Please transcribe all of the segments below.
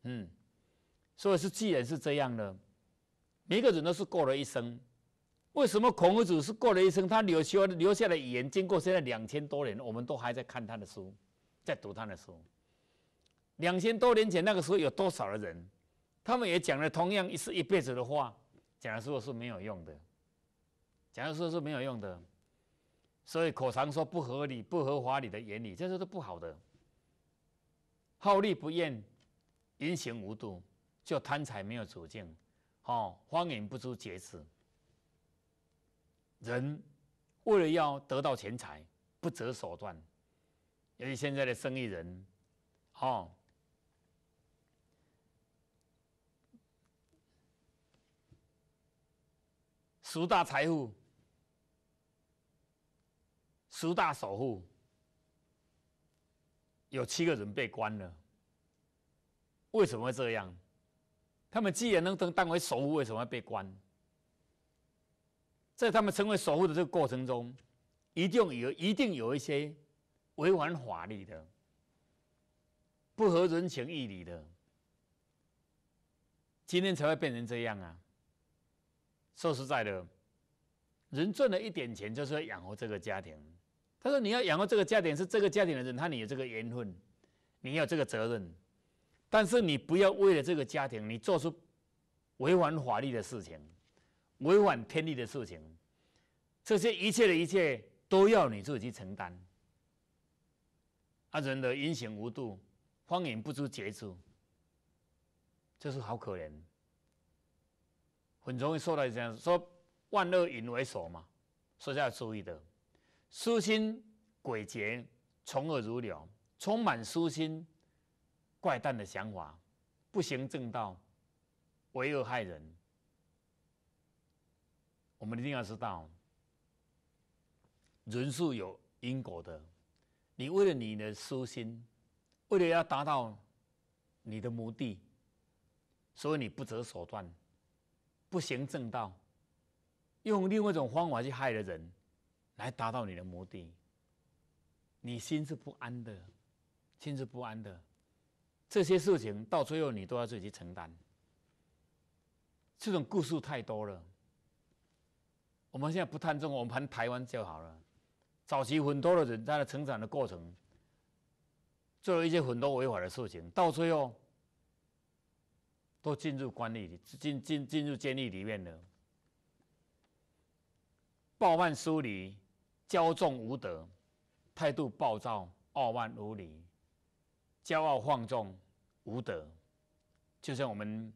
所以既然是这样呢，每个人都是过了一生。为什么孔夫子是过了一生？他留下的语言，经过现在2000多年，我们都还在看他的书，在读他的书。2000多年前那个时候有多少的人，他们也讲了同样是一辈子的话，讲的时候是没有用的，讲的时候是没有用的。所以口常说不合理、不合法理的言语，这些都不好的。好利不厌，言行无度，就贪财没有主境，荒淫不知节制。人为了要得到钱财，不择手段。尤其现在的生意人，10大财富、10大首富，有7个人被关了。为什么会这样？他们既然能当为首富，为什么会被关？在他们成为首富的这个过程中，一定有一些违反法律的、不合人情义理的，今天才会变成这样啊！说实在的，人赚了一点钱，就是要养活这个家庭。他说：“你要养活这个家庭，是这个家庭的人，你有这个缘分，你有这个责任，但是你不要为了这个家庭，你做出违反法律的事情。”违反天理的事情，这些一切的一切都要你自己去承担。人的言行无度，荒淫不知节制，这是好可怜。很容易受到这样说，万恶淫为首嘛，所以要注意的。私心诡谲，从恶如流，充满私心怪诞的想法，不行正道，为恶害人。我们一定要知道，人是有因果的。你为了你的私心，为了要达到你的目的，所以你不择手段，不行正道，用另外一种方法去害了人，来达到你的目的。你心是不安的，心是不安的。这些事情到最后你都要自己去承担。这种故事太多了。我们现在不谈中国，我们谈台湾就好了。早期很多的人在成长的过程，做了一些很多违法的事情，到最后都进入监狱里，进入监狱里面了。暴慢疏离，骄纵无德，态度暴躁，傲慢无礼，骄傲放纵，无德。就像我们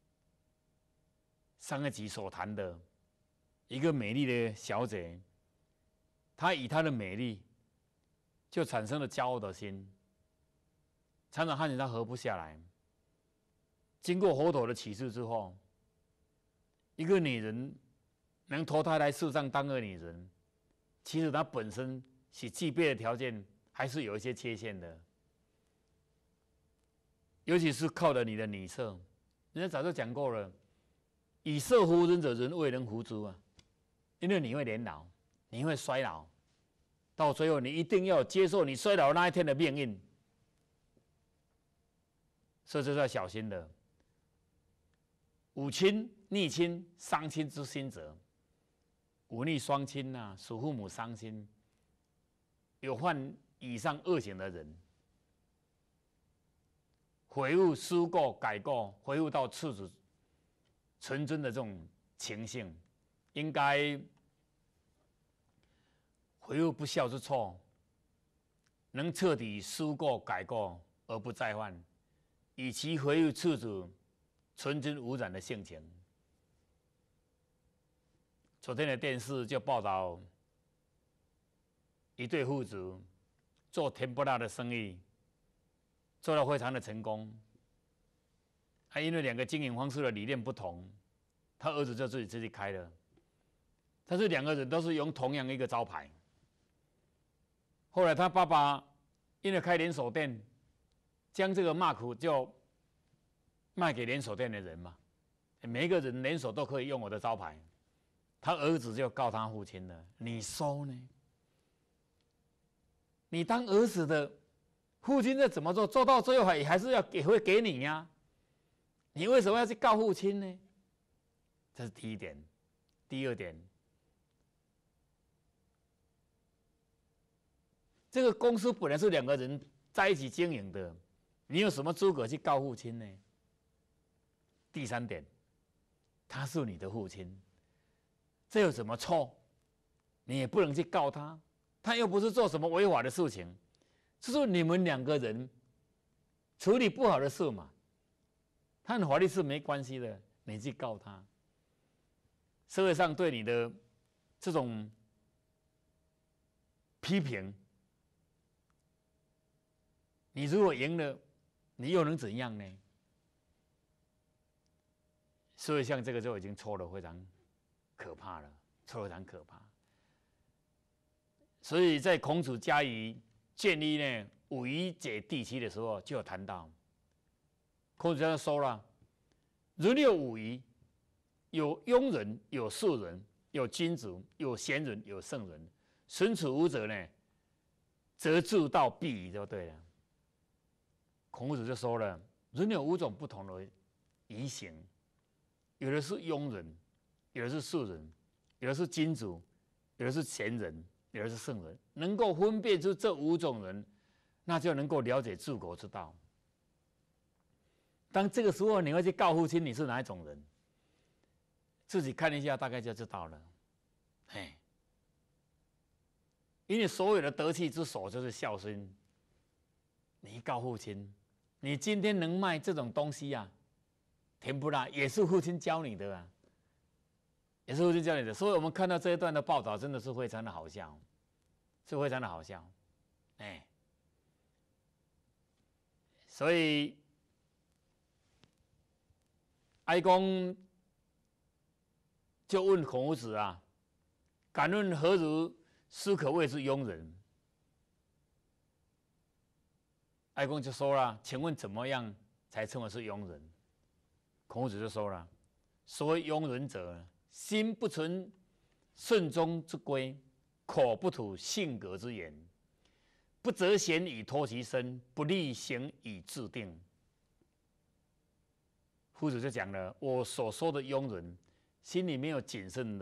上一集所谈的。一个美丽的小姐，她以她的美丽，就产生了骄傲的心，常常和人家合不下来。经过佛陀的启示之后，一个女人能投胎来世上当个女人，其实她本身是具备的条件还是有一些缺陷的，尤其是靠了你的女色。人家早就讲过了，以色服人者，人未能服之啊。因为你会年老，你会衰老，到最后你一定要接受你衰老那一天的命运，所以这是要小心的。忤亲、逆亲、伤亲之心者，忤逆双亲啊，使父母伤心，有犯以上恶行的人，悔悟思过、改过，恢复到赤子纯真的这种情性。应该悔悟不孝之错，能彻底思过改过而不再犯，以其恢复赤子纯真无染的性情。昨天的电视就报道一对父子做甜不辣的生意，做得非常的成功。因为两个经营方式的理念不同，他儿子就自己开了。但是两个人都是用同样一个招牌。后来他爸爸因为开连锁店，将这个 mark 就卖给连锁店的人嘛，每一个人连锁都可以用我的招牌。他儿子就告他父亲了，你说呢？你当儿子的，父亲这怎么做？做到最后也会给你呀。 你为什么要去告父亲呢？这是第一点。第二点，这个公司本来是2个人在一起经营的，你有什么资格去告父亲呢？第三点，他是你的父亲，这有什么错？你也不能去告他，他又不是做什么违法的事情，就是你们2个人处理不好的事嘛，他和法律是没关系的，你去告他。社会上对你的这种批评，你如果赢了，你又能怎样呢？所以像这个就已经错得非常可怕了，错得非常可怕。所以在孔子加以建立呢五夷解第七的时候，就有谈到，孔子就说了，人有五夷，有庸人，有士人，有君子，有贤人，有圣人。损此五者呢，则自道必矣，就对了。孔子就说了，人有5种不同的夷形，有的是庸人，有的是士人，有的是君主，有的是贤人，有的是圣人。能够分辨出这5种人，那就能够了解治国之道。当这个时候你会去告父亲你是哪一种人，自己看一下大概就知道了。嘿，因为所有的得气之首就是孝心。你告父亲，你今天能卖这种东西啊，甜不辣也是父亲教你的啊，也是父亲教你的。所以我们看到这一段的报道，真的是非常的好笑，是非常的好笑。哎，所以哀公就问孔子啊，敢问何如斯可谓之庸人？哀公就说了，请问怎么样才称为是庸人？孔子就说了，所谓庸人者，心不存顺中之规，口不吐性格之言，不择贤以托其身，不立行以制定。夫子就讲了，我所说的庸人，心里没有谨慎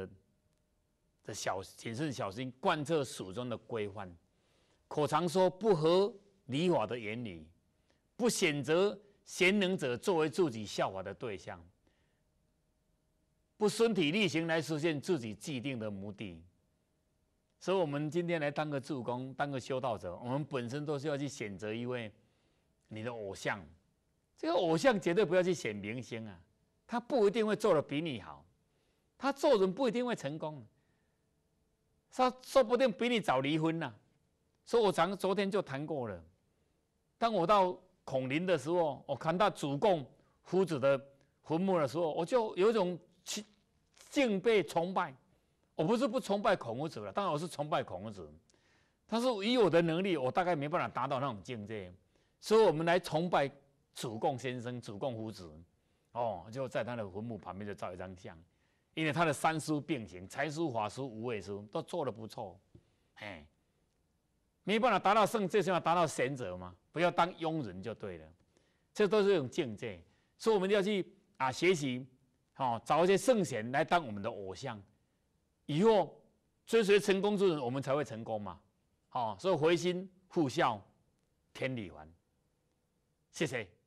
小心，贯彻蜀中的规范，口常说不合礼法的言语，不选择贤能者作为自己效法的对象，不身体力行来实现自己既定的目的。所以，我们今天来当个助工，当个修道者，我们本身都是要去选择一位你的偶像。这个偶像绝对不要去选明星啊，他不一定会做得比你好，他做人不一定会成功，他说不定比你早离婚啊。所以我昨天就谈过了。当我到孔林的时候，我看到主供夫子的坟墓的时候，我就有一种敬佩崇拜。我不是不崇拜孔子了，当然我是崇拜孔子，但是以我的能力，我大概没办法达到那种境界。所以我们来崇拜主供先生、主供夫子，就在他的坟墓旁边就照一张相，因为他的3书并行，才书、法书、无畏书都做得不错，哎。没办法达到圣，最起码达到贤者嘛，不要当庸人就对了。这都是一种境界，所以我们要去学习，找一些圣贤来当我们的偶像，以后追随成功之人，我们才会成功嘛。所以回心复孝，天理还。谢谢。